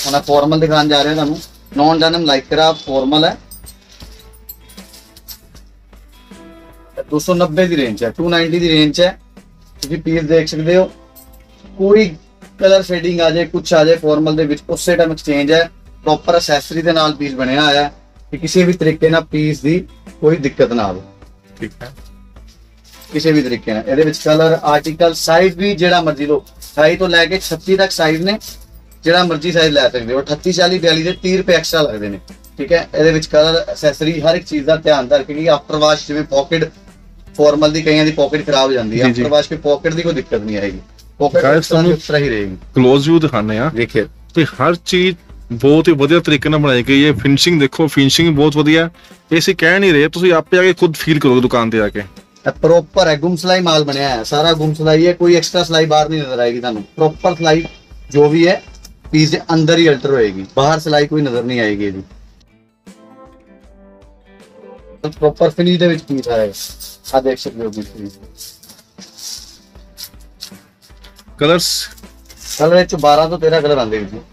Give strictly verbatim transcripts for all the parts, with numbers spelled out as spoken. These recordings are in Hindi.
मैं फॉर्मल दिखाने जा रहे हैं तुहानू। नॉन डेनिम लाइक्रा फॉर्मल है, दो सौ नब्बे की रेंज है, टू नाइनटी की रेंज है। तुसीं पीस देख सकते हो, कोई कलर शेडिंग आ जाए कुछ आ जाए फॉर्मल दे विच उस टाइम एक्सचेंज है। प्रॉपर एक्सेसरी दे नाल पीस बनया होया है कि किसी भी तरीके ना पीस दी कोई दिक्कत ना आवे। ठीक है, किसी भी तरीके ना ਇਹਦੇ ਵਿੱਚ कलर आर्टिकल साइज भी ਜਿਹੜਾ ਮਰਜ਼ੀ ਲੋ, अठाई ਤੋਂ ਲੈ ਕੇ छत्तीस तक साइज ने, ਜਿਹੜਾ ਮਰਜ਼ੀ ਸਾਈਜ਼ ਲੈ ਸਕਦੇ ਹੋ। अठत्ती चालीस बयालीस ਦੇ तीस रुपए ਐਕਸਟਰਾ ਲੱਗਦੇ ਨੇ। ठीक है, ਇਹਦੇ ਵਿੱਚ ਕਲਰ ਐਕਸੈਸਰੀ ਹਰ ਇੱਕ ਚੀਜ਼ ਦਾ ਧਿਆਨ ਰੱਖ ਕੇ, ਆਫਟਰ ਵਾਸ਼ ਜਿਵੇਂ ਪਾਕਟ ਫਾਰਮਲ ਦੀ ਕਈਆਂ ਦੀ ਪਾਕਟ ਖਰਾਬ ਹੋ ਜਾਂਦੀ ਹੈ, ਆਫਟਰ ਵਾਸ਼ ਕੋਈ ਪਾਕਟ ਦੀ ਕੋਈ ਦਿੱਕਤ ਨਹੀਂ ਆਏਗੀ। ਪਾਕਟ ਇਸ ਤਰ੍ਹਾਂ ਹੀ ਰਹੇਗੀ। क्लोज व्यू दिखाने हैं देखिए, ਤੇ ਹਰ ਚੀਜ਼ ਬਹੁਤ ਹੀ ਵਧੀਆ ਤਰੀਕੇ ਨਾਲ ਬਣਾਈ ਗਈ ਹੈ। ਫਿਨਿਸ਼ਿੰਗ ਦੇਖੋ, ਫਿਨਿਸ਼ਿੰਗ ਬਹੁਤ ਵਧੀਆ। ਇਹ ਅਸੀਂ ਕਹਿ ਨਹੀਂ ਰਹੇ, ਤੁਸੀਂ ਆਪੇ ਆ ਕੇ ਖੁਦ ਫੀਲ ਕਰੋਗੇ ਦੁਕਾਨ ਤੇ ਆ ਕੇ। प्रॉपर है, गुम सिलाई माल बनया है, सारा गुम सिलाई है, कोई एक्स्ट्रा सिलाई बाहर नहीं नजर आएगी थानू। प्रॉपर सिलाई जो भी है पीस के अंदर ही अल्टर होएगी, बाहर सिलाई कोई नजर नहीं आएगी जी। प्रॉपर फिनिश दे विच पीस आएगा, आ देख सकते हो पीस। कलर्स कलर विच बारह तो तेरह कलर आंदे जी।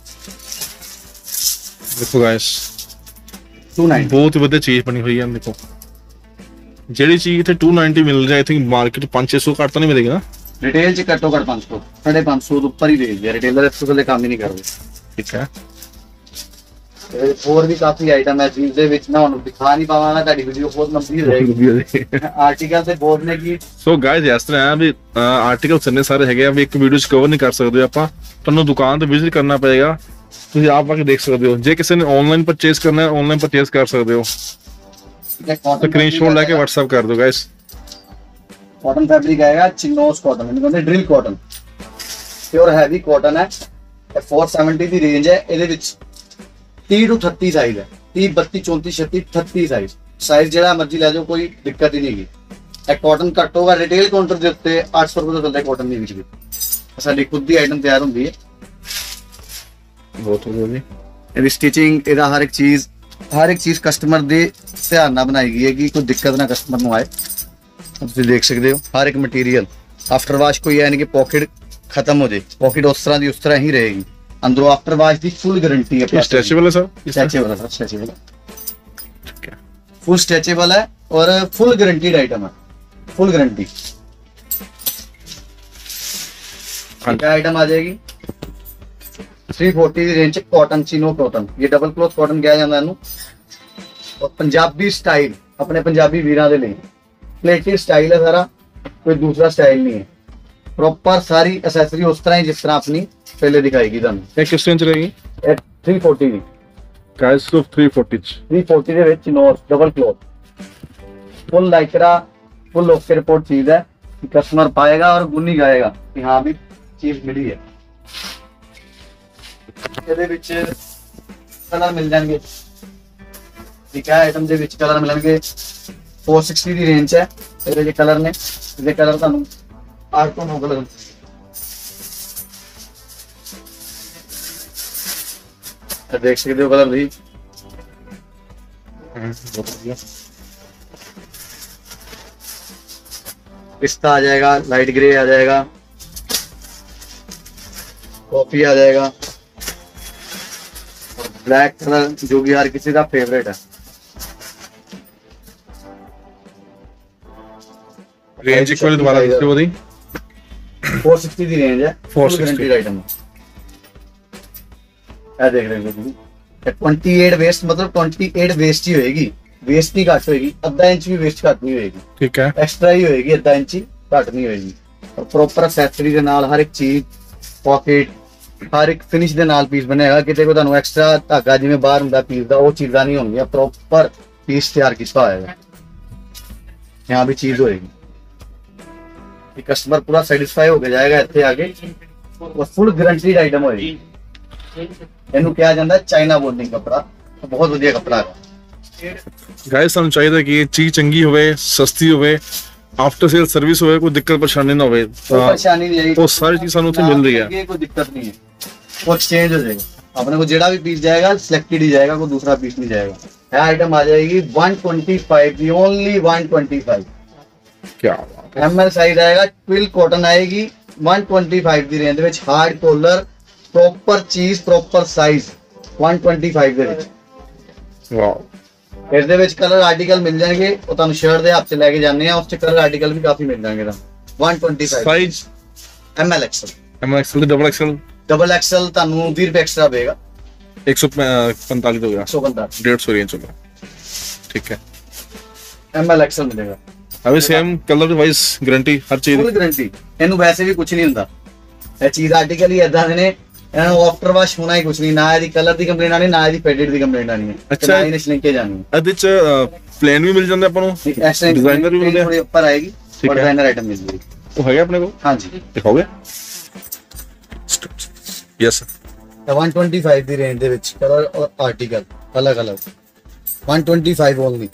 देखो गाइस, टू नाइनटी बहुत ही ਵਧੀਆ ਚੀਜ਼ ਬਣੀ ਹੋਈ ਹੈ। देखो ਜਿਹੜੀ ਚੀਜ਼ ਇੱਥੇ टू नाइनटी मिल रही है, आई थिंक मार्केट पाँच छह सौ ਘੱਟ ਤਾਂ ਨਹੀਂ ਮਿਲੇਗੀ ਨਾ। रिटेल च घट्टो घट पाँच सौ साढ़े पाँच सौ तो ऊपर ही रेंज है, रिटेलर इस थल्ले काम ही नहीं करते। ठीक है, और भी काफी आइटम है चीज दे विच ना, हुन दिखा नहीं पावांगा, ਤੁਹਾਡੀ ਵੀਡੀਓ ਬਹੁਤ ਲੰਬੀ ਰਹੇਗੀ। ਆਰਟੀਕਲ ਤੇ ਬੋਲਨੇ ਕੀ ਸੋ ਗਾਇਜ਼ ਇਸ ਤਰ੍ਹਾਂ ਆ ਵੀ ਆਰਟੀਕਲ ਇੰਨੇ ਸਾਰੇ ਹੈਗੇ ਆ ਵੀ ਇੱਕ ਵੀਡੀਓ ਚ ਕਵਰ ਨਹੀਂ ਕਰ ਸਕਦੇ ਆਪਾਂ। ਤੁਹਾਨੂੰ ਦੁਕਾਨ ਤੇ ਵਿਜ਼ਿਟ ਕਰਨਾ ਪਏਗਾ, ਤੁਸੀਂ ਆਪ ਆ ਕੇ ਦੇਖ ਸਕਦੇ ਹੋ। ਜੇ ਕਿਸੇ ਨੇ ਆਨਲਾਈਨ ਪਰਚੇਸ ਕਰਨਾ ਹੈ, ਆਨਲਾਈਨ ਪਰਚੇਸ ਕਰ ਸਕਦੇ ਹੋ। स्क्रीनशॉट लेके व्हाट्सएप कर दो गाइस। कॉटन फैब्रिक आएगा, चिनोस कॉटन, इनको कहते drill cotton, pure heavy cotton है। चार सौ सत्तर दी रेंज है, ਇਹਦੇ ਵਿੱਚ तीस टू छत्तीस साइज है, तीस बत्तीस चौंतीस छत्तीस अठत्तीस साइज साइज ਜਿਹੜਾ ਮਰਜ਼ੀ ਲੈ ਜਾਓ, ਕੋਈ ਦਿੱਕਤ ਹੀ ਨਹੀਂ ਹੈਗੀ। ਇਹ ਕਾਟਨ ਘੱਟ ਹੋਗਾ, ਰਿਟੇਲ ਕਾਊਂਟਰ ਦੇ ਉੱਤੇ आठ सौ ਰੁਪਏ ਤੋਂ ਥੱਲੇ ਕਾਟਨ ਨਹੀਂ ਵਿਕਦੀ। ਸਾਡੀ ਖੁਦ ਦੀ ਆਈਟਮ ਤਿਆਰ ਹੁੰਦੀ ਹੈ। ਬਹੁਤ ਵਧੀਆ ਜੀ, ਇਹਦੀ ਸਟਿਚਿੰਗ, ਇਹਦਾ ਹਰ ਇੱਕ ਚੀਜ਼ हर एक चीज कस्टमर दे ध्यान नाल बनाई गई है कि कोई दिक्कत ना कस्टमर नूं आए। तुसीं देख सकते हो हर एक मटीरियल आफ्टर वाश कोई है नहीं कि पॉकेट खत्म हो जाए, पॉकेट उस तरह की उस तरह ही रहेगी। अंदरों आफ्टर वाश की फुल गारंटी है। स्ट्रेचेबल है सर, स्ट्रेचेबल है सर, स्ट्रेचेबल है, फुल स्ट्रेचेबल है और फुल गारंटीड आइटम है, फुल गारंटी। क्या आइटम आ जाएगी तीन सौ चालीस की रेंज कॉटन, चिनो कॉटन, ये डबल क्लॉथ कॉटन कहा जाता है। और पंजाबी स्टाइल अपने पंजाबी वीरां दे लई प्लेटेड स्टाइल है सारा, कोई दूसरा स्टाइल नहीं है। प्रॉपर सारी एक्सेसरी उस तरह ही जिस तरह अपनी पहले दिखाएगी तुहानू। ये किस रेंज रहेगी? तीन सौ चालीस दी गाइस, सिर्फ तीन सौ चालीस तीन सौ चालीस दे विच chinos double cloth, full Lycra, full okay report चीज है कि कस्टमर पाएगा और गुनी गाएगा कि हां भी चीज मिली है। ਇਹਦੇ ਵਿੱਚ ਕਲਰ ਮਿਲ ਜਾਣਗੇ। ਠੀਕ ਹੈ, ਆਈਟਮ ਦੇ ਵਿੱਚ ਕਲਰ ਮਿਲਣਗੇ। चार सौ साठ ਦੀ ਰੇਂਜ ਹੈ, ਇਹਦੇ ਵਿੱਚ ਕਲਰ ਨੇ, ਇਹਦੇ ਕਲਰ ਤੁਹਾਨੂੰ आठ ਤੋਂ नौ ਕਲਰ देख सकते हो। कलर भी बहुत बढ़िया, पिस्ता आ जाएगा, लाइट ग्रे आ जाएगा, कॉफी आ जाएगा, ब्लैक कलर जो भी हर किसी का फेवरेट है। रेंज एक बार दोबारा बताओ दी। चार सौ साठ दी रेंज है, चार सौ साठ आइटम है। देख रहे हो अट्ठाईस वेस्ट, मतलब अट्ठाईस वेस्ट ही होएगी, वेस्ट नहीं घट होएगी, आधा इंच भी वेस्ट घट नहीं होएगी। ठीक है, एक्स्ट्रा ही होएगी, आधा इंच ही घट नहीं होएगी। और प्रॉपर एक्सेसरी के नाल हर एक चीज, पॉकेट, हर एक फिनिश दे नाल पीस बनेगा। किते को तुहानू एक्स्ट्रा धागा जिवें बाहर हुंदा पीस दा वो चीज़ां नहीं होणगीਆਂ, प्रॉपर पीस तैयार कीता होएगा। यहाँ भी चीज होएगी, कस्टमर पूरा सैटिस्फाई होके जाएगा इत्थे आके। और फुल गारंटीड आइटम होएगी। ਇਹਨੂੰ ਕਿਹਾ ਜਾਂਦਾ ਚਾਈਨਾ ਬੋਲਿੰਗ ਕਪੜਾ, ਬਹੁਤ ਵਧੀਆ ਕਪੜਾ ਹੈ। ਗਾਇਸ, ਸਾਨੂੰ ਚਾਹੀਦਾ ਕਿ ਇਹ ਚੀਜ਼ ਚੰਗੀ ਹੋਵੇ, ਸਸਤੀ ਹੋਵੇ, आफ्टर सेल सर्विस होवे, कोई दिक्कत परेशानी ना होवे, कोई परेशानी नहीं आएगी, वो सारी चीज सानू उत्थे मिल रही है, कोई दिक्कत नहीं है। वो एक्सचेंज हो जाएगा, अपने को जेड़ा भी पीस जाएगा सिलेक्टेड ही जाएगा, कोई दूसरा पीस नहीं जाएगा। यह आइटम आ जाएगी एक सौ पच्चीस की, ओनली एक सौ पच्चीस। क्या बात है। एमएल साइज आएगा, ट्विल कॉटन आएगी एक सौ पच्चीस दी रेंज में, हार्ड कॉलर, ਪ੍ਰੋਪਰ ਚੀਜ਼ ਪ੍ਰੋਪਰ ਸਾਈਜ਼ one twenty-five ਦੇ ਵਿੱਚ। ਵਾਓ। ਇਸ ਦੇ ਵਿੱਚ ਕਲਰ ਆਰਟੀਕਲ ਮਿਲ ਜਾਣਗੇ, ਉਹ ਤੁਹਾਨੂੰ ਸ਼ਰਟ ਦੇ ਹੱਥ 'ਚ ਲੈ ਕੇ ਜਾਂਦੇ ਆ, ਉਸ 'ਚ ਕਲਰ ਆਰਟੀਕਲ ਵੀ ਕਾਫੀ ਮਿਲ ਜਾਣਗੇ। one twenty-five size M L XL. M L XL double XL double XL ਤੁਹਾਨੂੰ ਵੀਹ ਰੁਪਏ ਐਕਸਟਰਾ ਪਏਗਾ। एक सौ पैंतालीस हो गया, एक सौ पैंतालीस डेढ़ सौ रेंज होगा। ठीक है, एम एल एक्सएल मिलेगा। अभी सेम कलर वाइज गारंटी हर चीज फुल गारंटी। ਇਹਨੂੰ ਵੈਸੇ ਵੀ ਕੁਝ ਨਹੀਂ ਹੁੰਦਾ, ਇਹ ਚੀਜ਼ ਆਰਟੀਕਲ ਹੀ ਇਦਾਂ ਦੇ ਨੇ, ਇਹਨਾਂ ਨੂੰ ਆਫਟਰ ਵਾਸ਼ ਹੋਣਾ ਹੀ ਕੁਝ ਨਹੀਂ, ਨਾ ਇਹਦੀ ਕਲਰ ਦੀ ਕੰਪਲੇਂਟ ਆਣੀ, ਨਾ ਇਹਦੀ ਫੈਡਡ ਦੀ ਕੰਪਲੇਂਟ ਆਣੀ ਹੈ। ਅੱਛਾ, ਇਹਨੇ ਸ਼ਲਿੰਕੇ ਜਾਣੀ ਹੈ। ਇਹਦੇ ਚ ਪਲੇਨ ਵੀ ਮਿਲ ਜਾਂਦਾ ਆਪਾਂ ਨੂੰ, ਡਿਜ਼ਾਈਨਰ ਵੀ ਮਿਲਦੇ ਆ, ਥੋੜੀ ਉੱਪਰ ਆਏਗੀ और डिजाइनर आइटम मिल जाएगी। वो है अपने को? हाँ जी, दिखाओगे? यस। one twenty-five ਦੀ ਰੇਂਜ ਦੇ ਵਿੱਚ ਕਲਰ ਔਰ ਆਰਟੀਕਲ ਅਲੱਗ ਅਲੱਗ one twenty-five ਓਨਲੀ।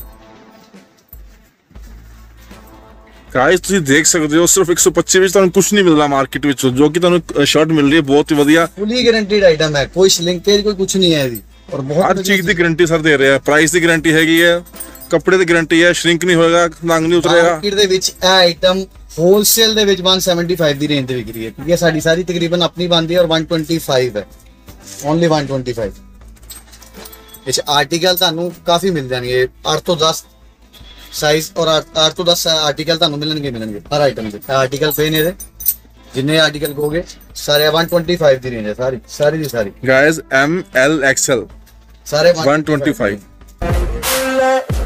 गाइस ਤੁਸੀਂ ਦੇਖ ਸਕਦੇ ਹੋ ਸਿਰਫ एक सौ पच्चीस ਵਿੱਚ ਤੁਹਾਨੂੰ ਕੁਝ ਨਹੀਂ ਮਿਲਦਾ ਮਾਰਕੀਟ ਵਿੱਚ, ਜੋ ਕਿ ਤੁਹਾਨੂੰ ਸ਼ਰਟ ਮਿਲ ਰਹੀ ਹੈ ਬਹੁਤ ਹੀ ਵਧੀਆ, ਫੁੱਲੀ ਗਾਰੰਟੀਡ ਆਈਟਮ ਹੈ, ਕੋਈ ਸ਼ਲਿੰਕੇਜ ਕੋਈ ਕੁਝ ਨਹੀਂ ਹੈ ਇਹਦੀ, ਔਰ ਬਹੁਤ ਹਰ ਚੀਜ਼ ਦੀ ਗਾਰੰਟੀ ਸਰ ਦੇ ਰਿਹਾ ਹੈ। ਪ੍ਰਾਈਸ ਦੀ ਗਾਰੰਟੀ ਹੈਗੀ ਹੈ, ਕੱਪੜੇ ਦੀ ਗਾਰੰਟੀ ਹੈ, ਸ਼ਰਿੰਕ ਨਹੀਂ ਹੋਏਗਾ, ਰੰਗ ਨਹੀਂ ਉਤਰੇਗਾ। ਮਾਰਕੀਟ ਦੇ ਵਿੱਚ ਇਹ ਆਈਟਮ ਹੋਲਸੇਲ ਦੇ ਵਿੱਚ one seventy-five ਦੀ ਰੇਂਜ ਤੇ ਵਿਕ ਰਹੀ ਹੈ, ਕਿਉਂਕਿ ਸਾਡੀ ਸਾਰੀ ਤਕਰੀਬਨ ਆਪਣੀ ਬਣਦੀ ਹੈ, ਔਰ one twenty-five ਹੈ, ਓਨਲੀ one twenty-five। ਇਸ ਆਰਟੀਕਲ ਤੁਹਾਨੂੰ ਕਾਫੀ ਮਿਲ ਜਾਣਗੇ, ਅੱਠ ਤੋਂ ਦਸ ਸਾਈਜ਼ ਔਰ ਅੱਠ ਤੋਂ ਦਸ ਆਰਟੀਕਲ ਤੁਹਾਨੂੰ ਮਿਲਣਗੇ ਮਿਲਣਗੇ ਹਰ ਆਈਟਮ ਦੇ। ਆਰਟੀਕਲ ਪਏ ਨੇ ਇਹਦੇ, ਜਿੰਨੇ ਆਰਟੀਕਲ ਕਹੋਗੇ ਸਾਰੇ one twenty-five ਦੀ ਰੇਂਜ ਹੈ, ਸਾਰੀ ਸਾਰੀ ਦੀ ਸਾਰੀ। ਗਾਇਜ਼ ਐਮ ਐਲ ਐਕਸਐਲ ਸਾਰੇ one twenty-five।